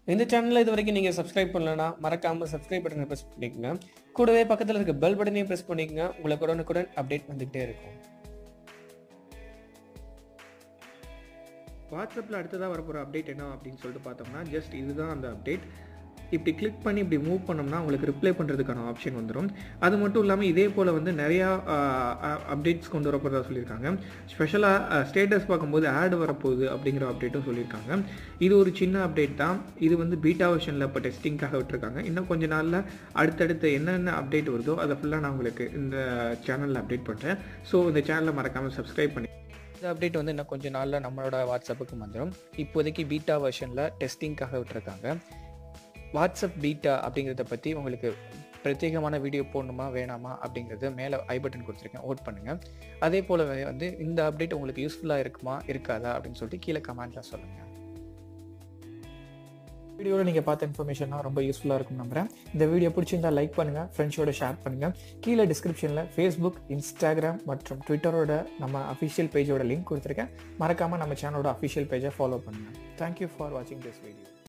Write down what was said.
இந்த சேனலை இது வரைக்கும் நீங்கள் சப்ஸ்கிரைப் பண்ணலன்னா மறக்காமல் சப்ஸ்கிரைப் பட்டனை ப்ரெஸ் பண்ணிக்கோங்க. கூடவே பக்கத்தில் இருக்க பெல் பட்டனையும் ப்ரெஸ் பண்ணிக்கோங்க. உங்களுக்கு உடனுக்குடன் அப்டேட் வந்துகிட்டே இருக்கும். வாட்ஸ்அப்பில் அடுத்ததாக வரப்போகிற அப்டேட் என்ன அப்படின்னு சொல்லிட்டு பார்த்தோம்னா, ஜஸ்ட் இதுதான் அந்த அப்டேட். இப்படி கிளிக் பண்ணி இப்படி மூவ் பண்ணோம்னா உங்களுக்கு ரிப்ளை பண்ணுறதுக்கான ஆப்ஷன் வந்துடும். அது மட்டும் இல்லாமல் இதே போல் வந்து நிறையா அப்டேட்ஸ் கொண்டு வரப்போகிறதா சொல்லியிருக்காங்க. ஸ்பெஷலாக ஸ்டேட்டஸ் பார்க்கும்போது ஆட் வரப்போகுது அப்படிங்கிற அப்டேட்டும் சொல்லியிருக்காங்க. இது ஒரு சின்ன அப்டேட் தான். இது வந்து பீட்டா வெர்ஷனில் இப்போ டெஸ்டிங்காக விட்டுருக்காங்க. இன்னும் கொஞ்சம் நாளில் அடுத்தடுத்து என்னென்ன அப்டேட் வருதோ அதை ஃபுல்லாக நான் உங்களுக்கு இந்த சேனலில் அப்டேட் பண்ணுறேன். ஸோ இந்த சேனலை மறக்காமல் சப்ஸ்கிரைப் பண்ணி இந்த அப்டேட் வந்து இன்னும் கொஞ்சம் நாளில் நம்மளோட வாட்ஸ்அப்புக்கு வந்துடும். இப்போதைக்கு பீட்டா வெர்ஷனில் டெஸ்டிங்காக விட்டுருக்காங்க. வாட்ஸ்அப் பீட்டா அப்படிங்கிறத பற்றி உங்களுக்கு பிரத்யேகமான வீடியோ போடணுமா வேணாமா அப்படிங்கிறது மேலே ஐ பட்டன் கொடுத்துருக்கேன், ஓட் பண்ணுங்கள். அதே போல் வந்து இந்த அப்டேட் உங்களுக்கு யூஸ்ஃபுல்லாக இருக்குமா இருக்காதா அப்படின்னு சொல்லிட்டு கீழே கமெண்ட்டில் சொல்லுங்கள். வீடியோவில் நீங்கள் பார்த்த இன்ஃபர்மேஷன்லாம் ரொம்ப யூஸ்ஃபுல்லாக இருக்கும் நம்புகிறேன். இந்த வீடியோ பிடிச்சிருந்தா லைக் பண்ணுங்கள், ஃப்ரெண்ட்ஸோட ஷேர் பண்ணுங்கள். கீழே டிஸ்கிரிப்ஷனில் ஃபேஸ்புக், இன்ஸ்டாகிராம் மற்றும் ட்விட்டரோட நம்ம அஃபிஷியல் பேஜோட லிங்க் கொடுத்துருக்கேன். மறக்காமல் நம்ம சேனலோட அஃபிஷியல் பேஜை ஃபாலோ பண்ணுங்கள். தேங்க்யூ ஃபார் வாட்சிங் திஸ் வீடியோ.